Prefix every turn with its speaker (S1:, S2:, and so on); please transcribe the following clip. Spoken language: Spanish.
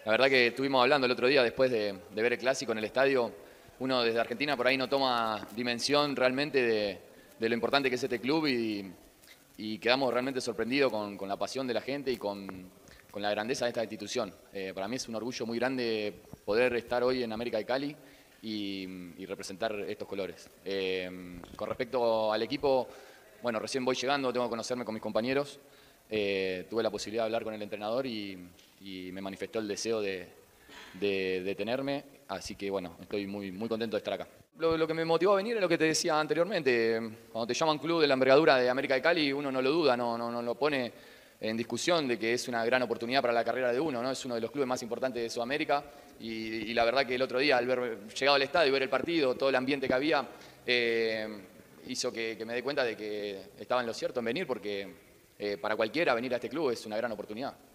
S1: La verdad que estuvimos hablando el otro día después de ver el clásico en el estadio. Uno desde Argentina por ahí no toma dimensión realmente de lo importante que es este club y quedamos realmente sorprendidos con la pasión de la gente y con la grandeza de esta institución. Para mí es un orgullo muy grande poder estar hoy en América de Cali y representar estos colores. Con respecto al equipo, bueno, recién voy llegando, tengo que conocerme con mis compañeros. Tuve la posibilidad de hablar con el entrenador y me manifestó el deseo de tenerme, así que bueno, estoy muy contento de estar acá. Lo que me motivó a venir es lo que te decía anteriormente. Cuando te llaman club de la envergadura de América de Cali, uno no lo duda, no lo pone en discusión de que es una gran oportunidad para la carrera de uno, ¿no? Es uno de los clubes más importantes de Sudamérica y la verdad que el otro día, al ver llegado al estadio y ver el partido, todo el ambiente que había, hizo que me dé cuenta de que estaba en lo cierto en venir porque para cualquiera venir a este club es una gran oportunidad.